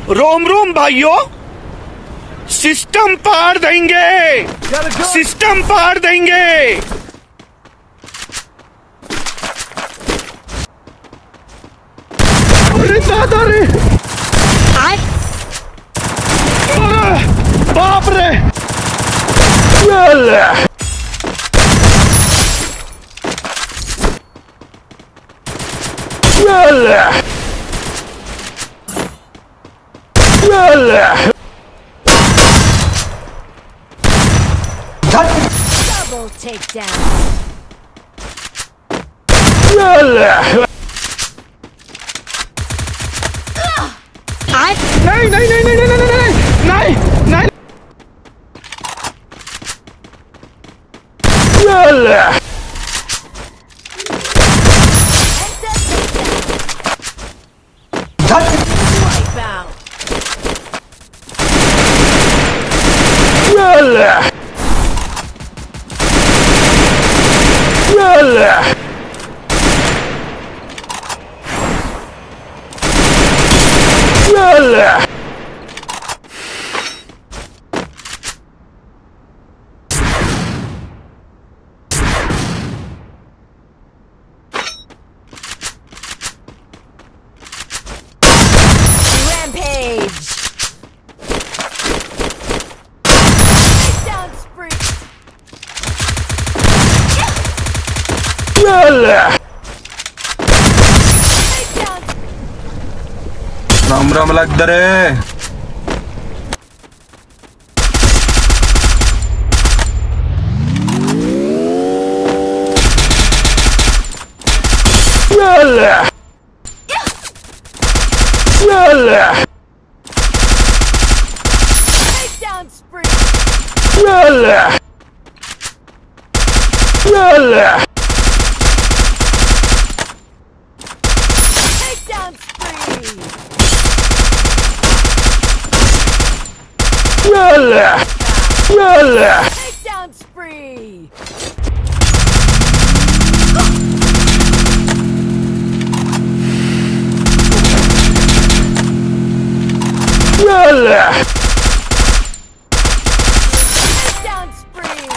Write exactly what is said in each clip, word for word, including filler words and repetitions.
रोम रोम भाइयों, सिस्टम पार देंगे, सिस्टम पार देंगे। अरे दादा रे, बाप रे, Double takedown. नहीं नहीं नहीं नहीं नहीं नहीं नहीं नहीं Wipe out. Rampage. Takedown spree. Takedown. Ram Ram लग रे। Takedown spree. Takedown spree. Takedown spree. Takedown spree.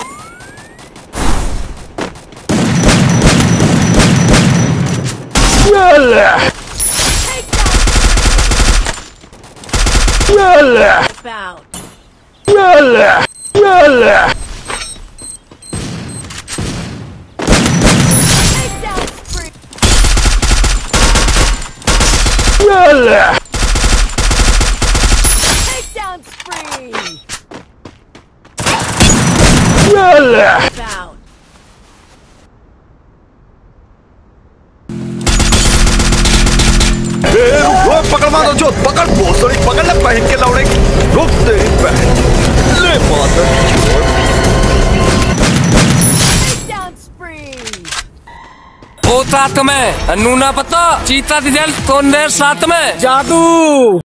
Takedown out. Takedown spree. Takedown spree. Out. पकड़ मारो जो पकड़ भोसड़ी पकड़ ले पहन के लौड़े रुक तेरी बहन ले माता Takedown spree. ओ साथ में नूना पता चीता दिजल कौन देर साथ में जादू।